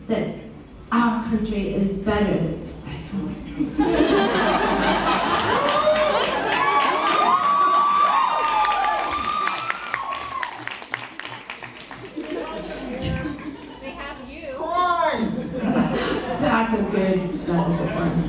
that our country is better. They have you. Come on! That's a good one.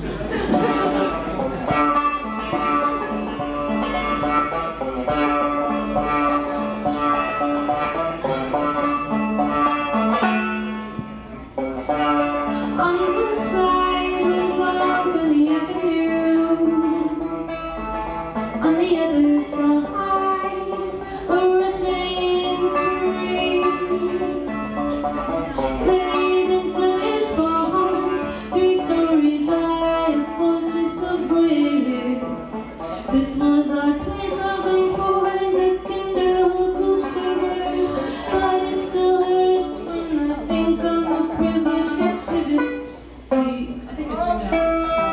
This was our place of employment, Kinder Hoops for words, but it still hurts when I think of the privileged captivity. I think it's from now.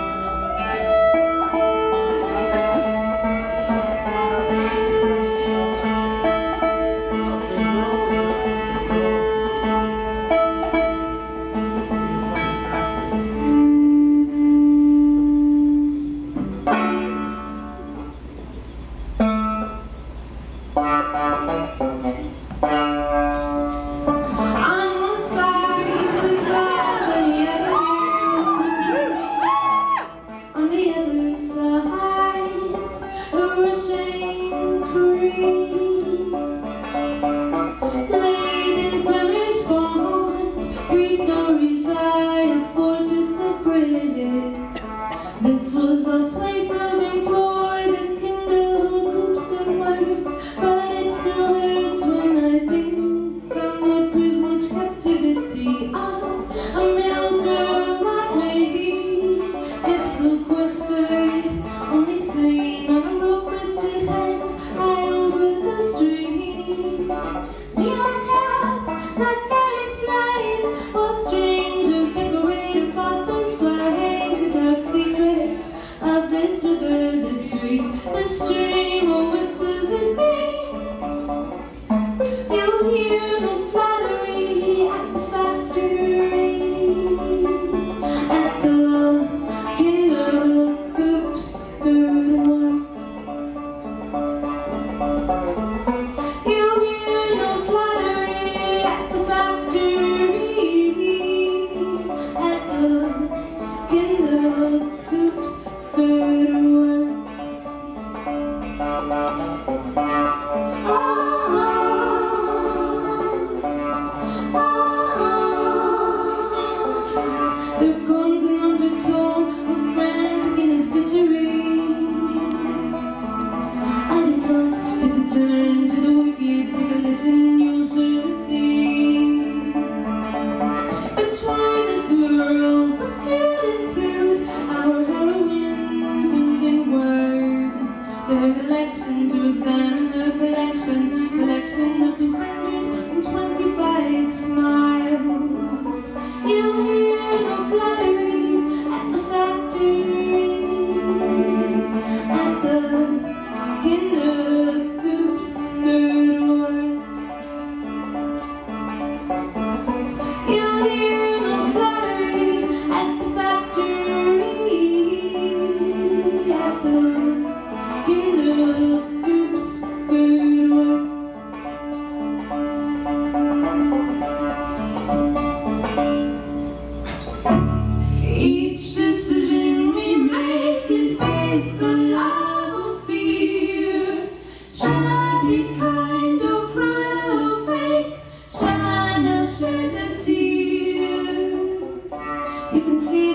This was our place of employment, Kinder Hoops and works, but it still hurts when I think on the privileged captivity of a middle girl like me, kept sequestered, only seen on a rope bridge that hangs high over the stream. Me like cat, like Alice lives, while strangers decorate her father's flags, the dark secret of this river, this creek, this stream. Oh, what does it mean? You hear no flattery at the factory, at the Kinder Hoops works. You hear no flattery at the factory, at the Kinder Hoops works. The guns and undertone were frantic in a stitchery. I'm tempted to turn to the wicked, take a listen, you'll surely see. Between the girls of feud ensued, our heroine turns inward to her collection to examine her collection of 225 smiles. You'll hear no flattery at the factory, at the Kinder Hoops works. You'll hear no flattery at the factory, at the Kinder Hoops works. Each decision we make is based on love or fear. Shall I be kind or cruel or fake? Shall I not shed a tear? You can see